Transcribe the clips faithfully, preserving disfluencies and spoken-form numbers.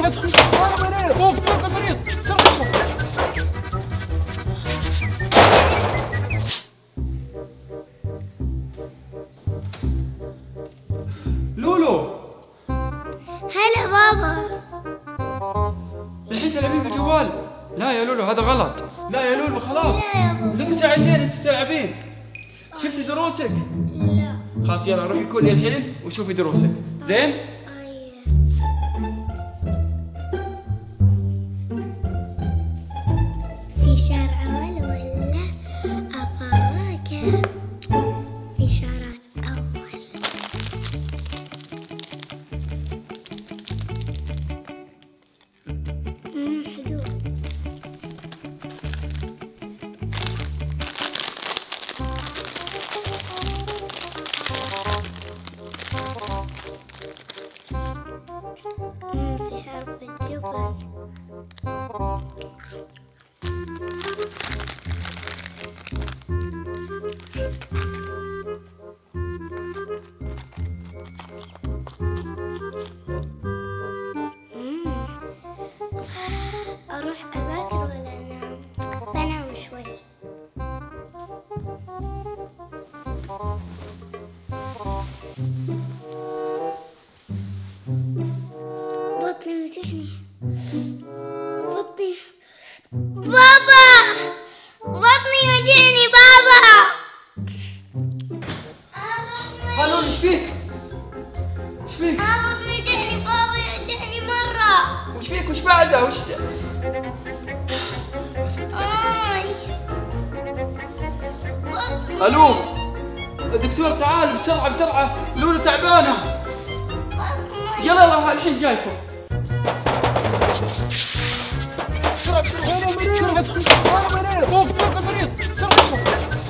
ادخل فوق فوق المريض بسرعة. لولو. هلا بابا. الحين تلعبين بالجوال؟ لا يا لولو هذا غلط. لا يا لولو خلاص. لا يا بابا. لك ساعتين انت تلعبين. شفتي دروسك؟ لا. خلاص يلا روحي كلي الحين وشوفي دروسك، زين؟ أيه. في شارع أول ولا أفواكه؟ في شارات أول. مم، حلو. مم، في شرف الجبل. مم. أروح أذاكر ولا أنام؟ بنام شوي. بطني يوجعني. بطني. بابا بطني يوجعني بابا. هلول ايش فيك؟ ايش فيك؟ بابا بطني يوجعني بابا يوجعني مرة. وش فيك؟ وش بعده؟ وش آي. بطني. الو الدكتور تعال بسرعة بسرعة، لولو تعبانة. بطني. يلا يلا الحين جايكم. بسرعة بسرعة بسرعة ادخل فوق فوق المريض بسرعة.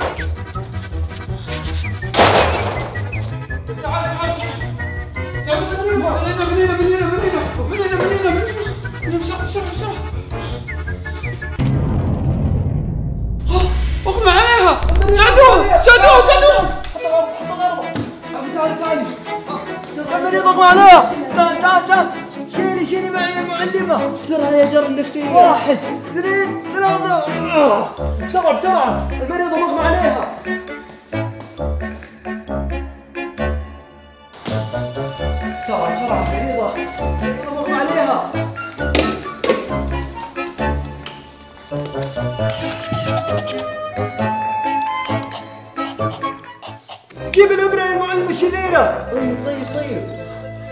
تعال تعال تعال بسرعة. منينا منينا منينا منينا منينا منينا منينا بسرعة بسرعة بسرعة. اغمى عليها. ساعدوه ساعدوه ساعدوه. تعال تعال المريض اغمى عليها. تعال تعال تعال شيلي شيلي معي يا معلمة بسرعة يا جر النفسية. واحد اثنين ثلاثة. بسرعة بسرعة المريض مغمى عليها. بسرعة بسرعة المريضة المريضة مغمى عليها. جيب الإبرة يا المعلمة الشريرة. طيب طيب طيب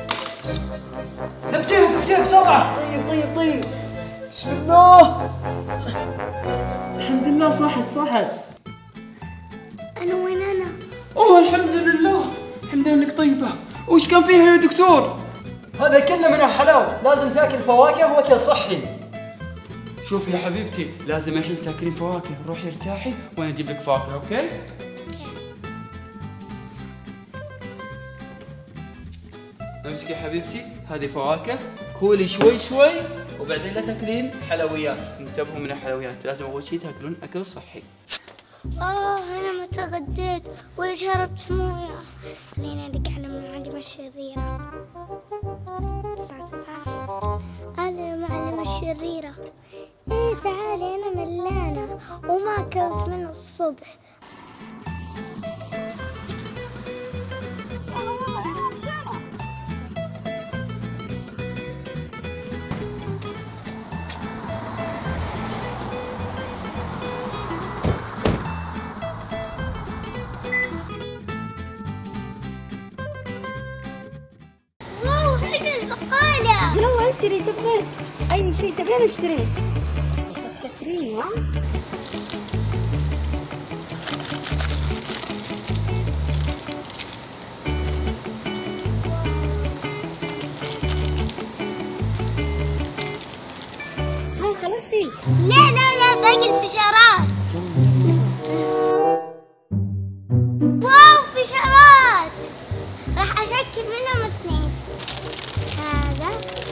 ثبتيه ثبتيه بسرعة. طيب طيب طيب بسم الله. الحمد لله صحت صحت. أنا وين أنا؟ اوه الحمد لله. الحمد لله انك طيبة. وش كان فيها يا دكتور؟ هذا كله من الحلاوة، لازم تاكل فواكه واكل صحي. شوفي يا حبيبتي لازم الحين تاكلين فواكه، روحي ارتاحي وانا اجيب لك فواكه، اوكي؟ امسكي يا حبيبتي هذه فواكه، كولي شوي شوي وبعدين لا تاكلين حلويات، انتبهوا من الحلويات، لازم اول شيء تاكلون اكل صحي. آه أنا ما تغديت ولا شربت موية. خليني أدق على المعلمة الشريرة. تسعة تسعة. أنا المعلمة الشريرة. إيه تعالي أنا ملانة وما أكلت من الصبح. واو حلو البقالة. يلا اشتري تبغين اي شيء تبغين اشتريه. تكترين ها؟ ها خلصتي؟ لا لا لا باقي الفشارات. واو فشارات. راح أشكل منهم اثنين. هذا.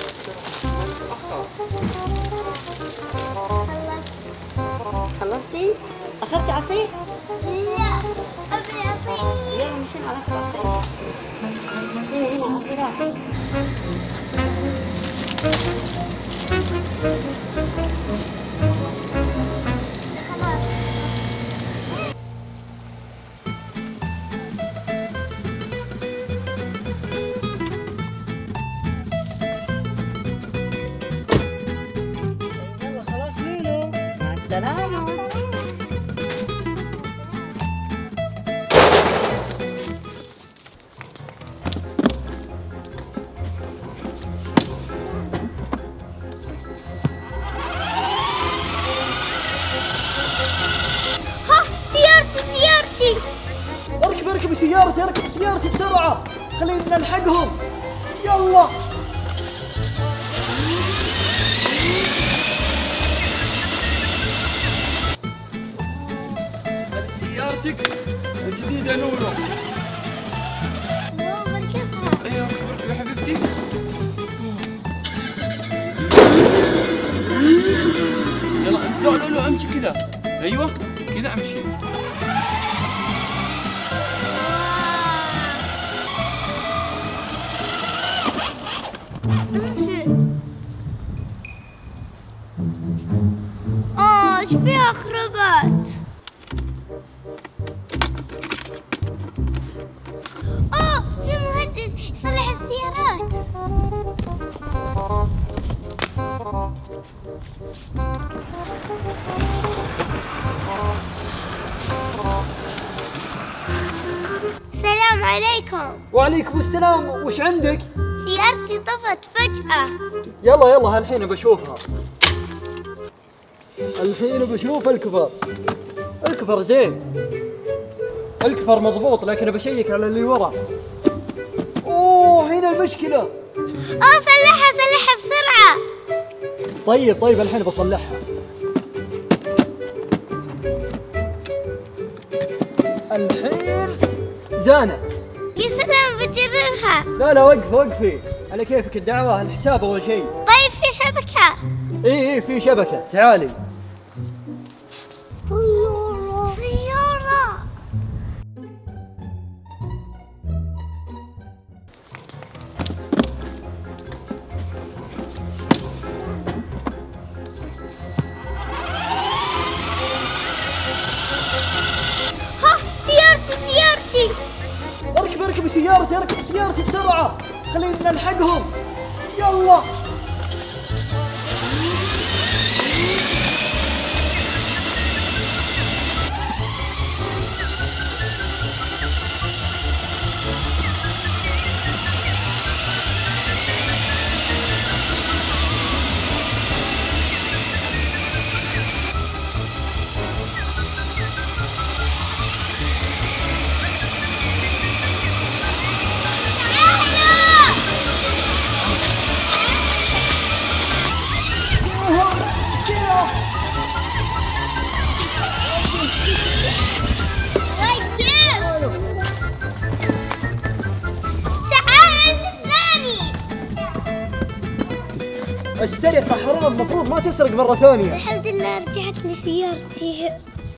خلصت. خلصتي؟ اخذتي عصير؟ لا أبي عصير. يلا مشينا على عصير. هنا هنا عصيرات. بسيارتي، اركب بسيارتي بسرعة، خلينا نلحقهم. يلا. هذه سيارتك الجديدة لولو. واو بركبها. ايوه اركب يا حبيبتي. يلا لا لا لا امشي كذا. ايوه كذا امشي. امشي. اه ايش فيها خربت؟ اه في مهندس يصلح السيارات. السلام عليكم. وعليكم السلام، وش عندك؟ سيارتي طفت فجأة. يلا يلا الحين بشوفها. الحين بشوف الكفر. الكفر زين. الكفر مضبوط، لكن بشيك على اللي ورا. اوه هنا المشكلة. اه صلحها صلحها بسرعة. طيب طيب الحين بصلحها. الحين زانت. يا سلام بجربها. لا لا وقفي وقفي، على كيفك الدعوة، الحساب أول شيء. طيب في شبكة. إيه إيه في شبكة، تعالي. سيارة. ها سيارتي سيارتي. اركب اركب سيارتي، اركب سيارتي بسرعة، خلينا نلحقهم. يلا. تعال انت الثاني. السرقة حرام، المفروض ما تسرق مرة ثانية. الحمد لله رجعت لي سيارتي.